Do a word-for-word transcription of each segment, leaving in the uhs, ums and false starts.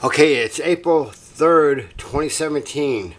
Okay, it's April third, twenty seventeen.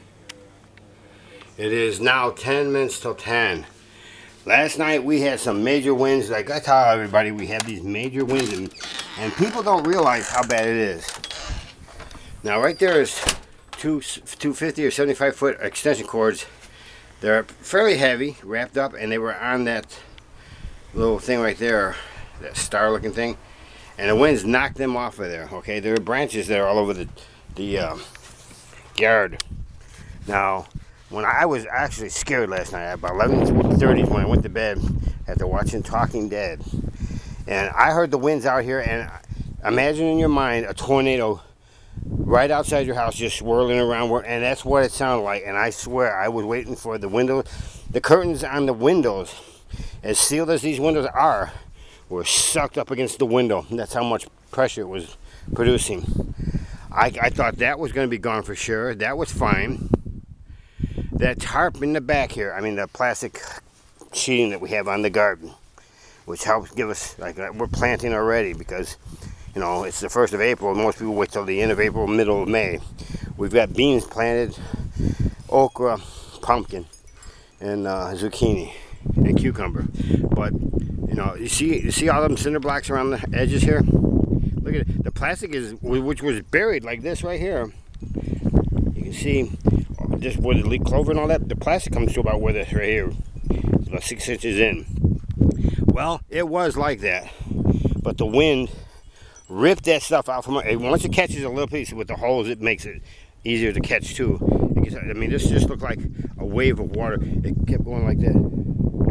It is now ten minutes till ten. Last night we had some major winds. Like I tell everybody, we have these major winds, and, and people don't realize how bad it is. Now right there is two two fifty or seventy-five foot extension cords. They're fairly heavy, wrapped up, and they were on that little thing right there, that star looking thing. And the winds knocked them off of there. Okay, there are branches that are all over the, the uh, yard. Now, when I was actually scared last night, at about eleven thirty when I went to bed after watching Talking Dead. And I heard the winds out here, and imagine in your mind a tornado right outside your house just swirling around, and that's what it sounded like. And I swear, I was waiting for the window, the curtains on the windows, as sealed as these windows are, were sucked up against the window. That's how much pressure it was producing. I, I thought that was going to be gone for sure. That was fine. That tarp in the back here, I mean the plastic sheeting that we have on the garden, which helps give us, like we're planting already because, you know, it's the first of April. Most people wait till the end of April, middle of May. We've got beans planted, okra, pumpkin, and uh, zucchini, and cucumber. But you know, you see, you see all them cinder blocks around the edges here. Look at it. The plastic is, which was buried like this right here. You can see just where the leaf clover and all that. The plastic comes to about where this right here. It's about six inches in. Well, it was like that, but the wind ripped that stuff out from it. Once it catches a little piece with the holes, it makes it easier to catch too. I mean, this just looked like a wave of water. It kept going like that.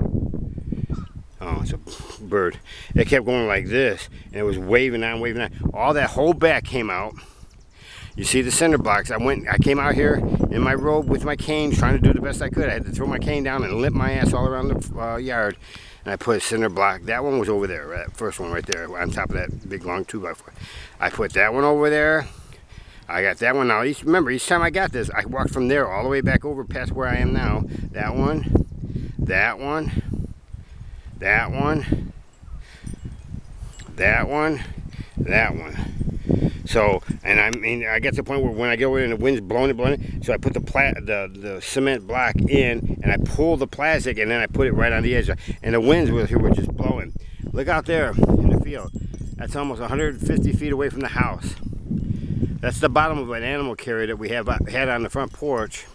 Oh, it's a bird. It kept going like this, and it was waving on, waving on. All that whole back came out. You see the cinder blocks. I went, I came out here in my robe with my cane, trying to do the best I could. I had to throw my cane down and limp my ass all around the uh, yard. And I put a cinder block. That one was over there, that first one right there, on top of that big long two by four. I put that one over there. I got that one. Now, each, remember, each time I got this, I walked from there all the way back over past where I am now. That one, that one, that one, that one, that one. So, and I mean, I get to the point where when I go in and the wind's blowing it, blowing it, so I put the pla the, the cement block in, and I pull the plastic, and then I put it right on the edge. And the winds were here were just blowing. Look out there in the field. That's almost one hundred fifty feet away from the house. That's the bottom of an animal carrier that we have had on the front porch.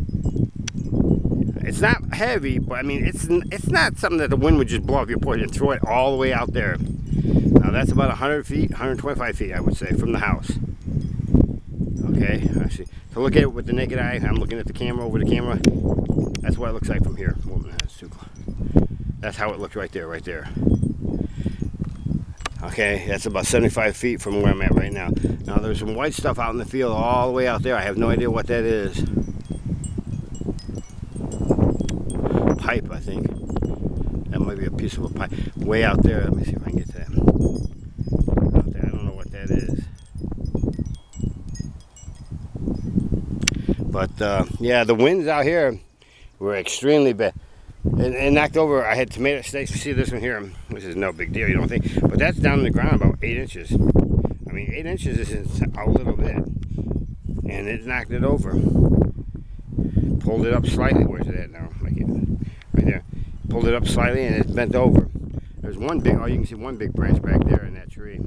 It's not heavy, but I mean, it's it's not something that the wind would just blow off your porch and throw it all the way out there. Now that's about one hundred feet, one hundred twenty-five feet, I would say, from the house. Okay, I see. So look at it with the naked eye. I'm looking at the camera, over the camera. That's what it looks like from here. Whoa, that's too close. That's how it looks right there, right there. Okay, that's about seventy-five feet from where I'm at right now. Now there's some white stuff out in the field all the way out there. I have no idea what that is. Pipe, I think. That might be a piece of a pipe. Way out there. Let me see if I can get to that. Out there. I don't know what that is. But uh, yeah, the winds out here were extremely bad. And, and knocked over, I had tomato stakes. See this one here? This is no big deal, you don't think? But that's down on the ground about eight inches. I mean, eight inches is a little bit. And it knocked it over. Pulled it up slightly. Where's it at now? Like it, right there. Pulled it up slightly and it's bent over. There's one big, oh, you can see one big branch back there in that tree.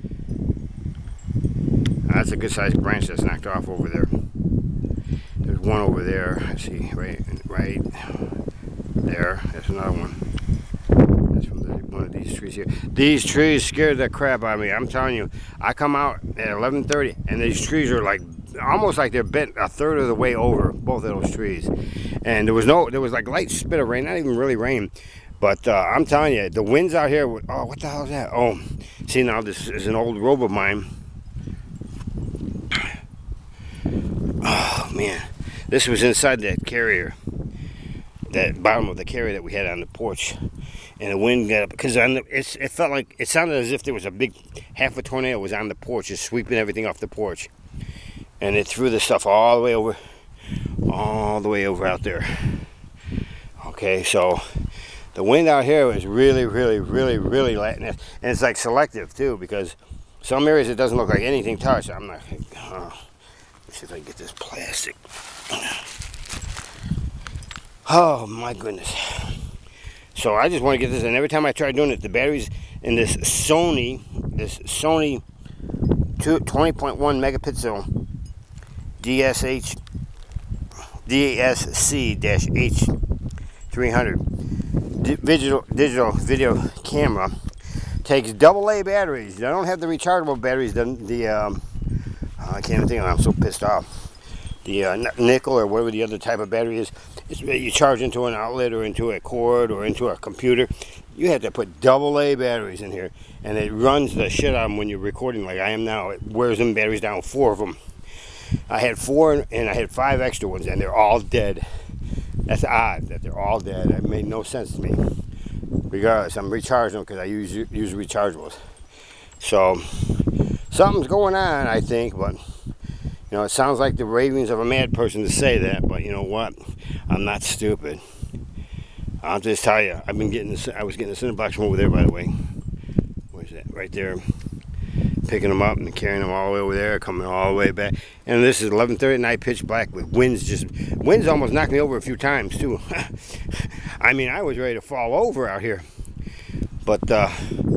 Now, that's a good sized branch that's knocked off over there. There's one over there. I see, right, right there. That's another one. That's from the, one of these trees here. These trees scared the crap out of me. I'm telling you, I come out at eleven thirty and these trees are like, almost like they're bent a third of the way over, both of those trees. And there was no, there was like light spit of rain, not even really rain. But uh, I'm telling you, the winds out here, were, oh, what the hell is that? Oh, see now, this is an old robe of mine. Oh, man. This was inside that carrier, that bottom of the carrier that we had on the porch. And the wind got up, because it felt like, it sounded as if there was a big, half a tornado was on the porch, just sweeping everything off the porch. And it threw the stuff all the way over, all the way over out there. Okay, so the wind out here was really, really, really, really light. And it's like selective too, because Some areas it doesn't look like anything touched. I'm not. Uh, let's see if I can get this plastic. Oh my goodness. So I just want to get this, and every time I try doing it, the batteries in this Sony, this Sony twenty point one megapixel D S H D S C H three hundred digital digital video camera takes double A batteries. They don't have the rechargeable batteries. The, the um, I can't even think of it. I'm so pissed off. The uh, nickel or whatever the other type of battery is. It's, you charge into an outlet or into a cord or into a computer. You have to put double A batteries in here, and it runs the shit out of them when you're recording like I am now. It wears them batteries down, four of them. I had four and I had five extra ones, and they're all dead. That's odd that they're all dead. It made no sense to me. Regardless, I'm recharging them because I use use rechargeables. So something's going on, I think, but you know, it sounds like the ravings of a mad person to say that, but you know what? I'm not stupid. I'll just tell you, I've been getting this. I was getting the cinder blocks from over there, by the way. Where's that? Right there. Picking them up and carrying them all the way over there, coming all the way back. And this is eleven thirty at night, pitch black with winds. Just winds almost knocked me over a few times too. I mean, I was ready to fall over out here. But uh,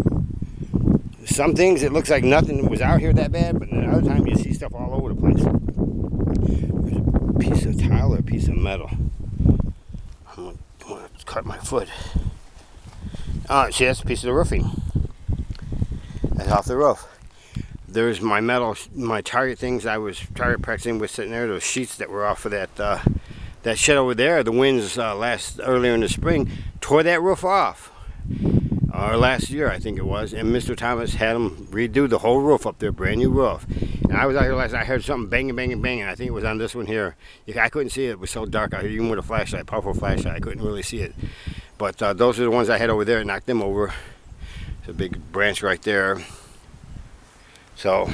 some things it looks like nothing was out here that bad, but then other times you see stuff all over the place. There's a piece of tile or a piece of metal. I'm going to cut my foot. Oh, see, that's a piece of the roofing. That's off the roof. There's my metal, my target things I was target practicing with sitting there. Those sheets that were off of that uh, that shed over there. The winds uh, last earlier in the spring tore that roof off. Or last year, I think it was. And Mister Thomas had them redo the whole roof up there, brand new roof. And I was out here last night. I heard something banging, banging, banging. I think it was on this one here. I couldn't see it. It was so dark out here, even with a flashlight, powerful flashlight. I couldn't really see it. But uh, those are the ones I had over there. Knocked them over. There's a big branch right there. So,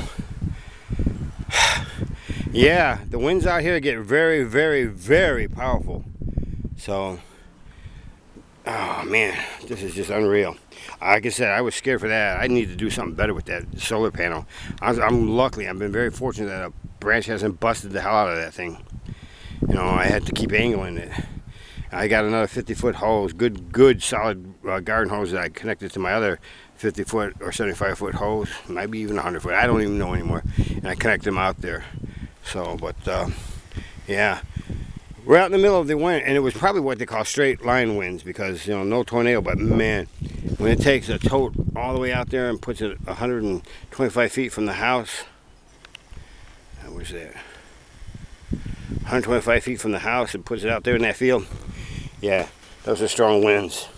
yeah, the winds out here get very, very, very powerful. So, oh man, this is just unreal. Like I said, I was scared for that. I need to do something better with that solar panel. I'm, I'm luckily, I've been very fortunate that a branch hasn't busted the hell out of that thing. You know, I had to keep angling it. I got another fifty foot hose, good, good, solid uh, garden hose that I connected to my other fifty foot or seventy-five foot hose, maybe even one hundred foot. I don't even know anymore. And I connect them out there. So, but uh, yeah, we're out in the middle of the wind, and it was probably what they call straight line winds because you know no tornado. But man, when it takes a tote all the way out there and puts it one hundred twenty-five feet from the house, what was that? one hundred twenty-five feet from the house and puts it out there in that field. Yeah, those are strong winds.